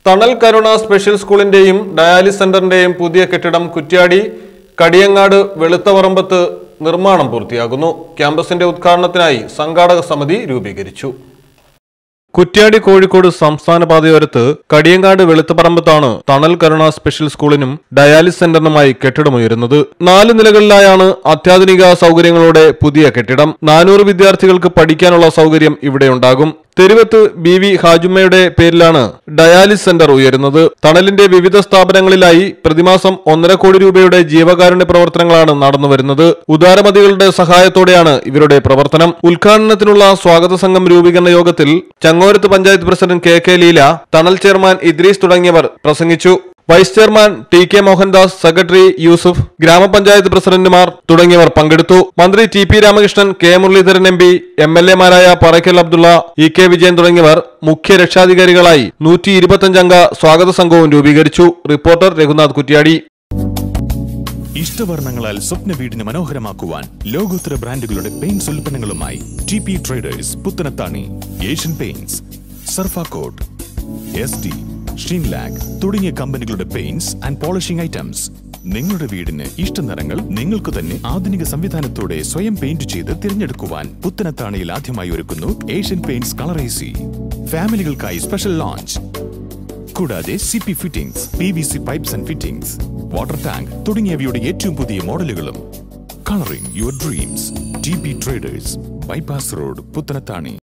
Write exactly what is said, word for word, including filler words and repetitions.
തണൽ കരുണ special സ്കൂളിന്റെയും dialysis സെന്ററിന്റെയും പുതിയ കെട്ടിടം കുറ്റ്യാടി കടിയങ്ങാട് വെളുത്തവറമ്പത്ത് നിർമ്മാണം പൂർത്തിയാകുന്നു. ക്യാമ്പസിന്റെ ഉദ്ഘാടനത്തിനായി സംഘാടക സമിതി രൂപീകരിച്ചു. കുറ്റ്യാടി കോഴിക്കോട് സംസ്ഥാന പാതയോരത്ത് കടിയങ്ങാട് വെളുത്തപറമ്പത്താണ് തണൽ കരുണ സ്പെഷ്യൽ സ്കൂളിനും ഡയാലിസ് സെന്ററിനുമായി കെട്ടിടമുയരുന്നത്. നാല് നിലകളിലായാണ് അത്യാധുനിക സൗകര്യങ്ങളോടെ പുതിയ കെട്ടിടം. നാനൂറ് വിദ്യാർത്ഥികൾക്ക് പഠിക്കാനുള്ള സൗകര്യം ഇവിടെയുണ്ടാകും. തെരുവത്ത് ബി വി ഹാജുമ്മയുടെ പേരിലാണ് ഡയാലിസ് സെന്റർ ഉയരുന്നത്. തണലിന്റെ വിവിധ സ്ഥാപനങ്ങളിലായി പ്രതിമാസം ഒന്നര കോടി രൂപയുടെ ജീവകാരുണ്യ പ്രവർത്തനങ്ങളാണ് നടന്നുവരുന്നത്. ഉദാരമതികളുടെ സഹായത്തോടെയാണ് ഇവരുടെ പ്രവർത്തനം. ഉദ്ഘാടനത്തിനുള്ള സ്വാഗത സംഘം രൂപീകരണ യോഗത്തിൽ Changaroth panchayat president K K Leela, Thanal chairman Idris തുടങ്ങിയവർ പ്രസംഗിച്ചു. Vice chairman T K Mohandas, secretary Yusuf, ഗ്രാമപഞ്ചായത്ത് പ്രസിഡന്റുമാർ തുടങ്ങിയവർ പങ്കെടുത്തു. മന്ത്രി T P Ramakrishnan, K Muraleedharan M P, M L എമാരായ പറക്കൽ അബ്ദുള്ള, ഇ കെ വിജയൻ തുടങ്ങിയവർ മുഖ്യ രക്ഷാധികാരികളായി നൂറ്റി ഇരുപത്തിയഞ്ചംഗ സ്വാഗത സംഘവും രൂപീകരിച്ചു. റിപ്പോർട്ടർ രഘുനാഥ് കുറ്റ്യാടി. ഇഷ്ടവർണ്ണങ്ങളാൽ സ്വപ്ന വീടിന് മനോഹരമാക്കുവാൻ ലോകോത്തര ബ്രാൻഡുകളുടെ പെയിന്റ്സ് ഉൽപ്പന്നങ്ങളുമായി T P traders, Puthanathani, Asian Paints, Surfacoat, S D, Sheenlac തുടങ്ങിയ കമ്പനികളുടെ പെയിന്റ്സ് ആൻഡ് പോളിഷിംഗ് ഐറ്റംസ്. നിങ്ങളുടെ വീടിന് ഇഷ്ട നിറങ്ങൾ നിങ്ങൾക്ക് തന്നെ ആധുനിക സംവിധാനത്തോടെ സ്വയം പെയിന്റ് ചെയ്ത് തിരഞ്ഞെടുക്കുവാൻ പുത്തനത്താണിയിൽ ആദ്യമായി ഒരുക്കുന്നു Asian Paints colour A C. ഫാമിലികൾക്കായി സ്പെഷ്യൽ ലോഞ്ച്. കൂടാതെ C P fittings, P V C pipes and fittings, water tank തുടങ്ങിയവയുടെ ഏറ്റവും പുതിയ മോഡലുകളും. Colouring your dreams. T P traders, bypass road, Puthanathani.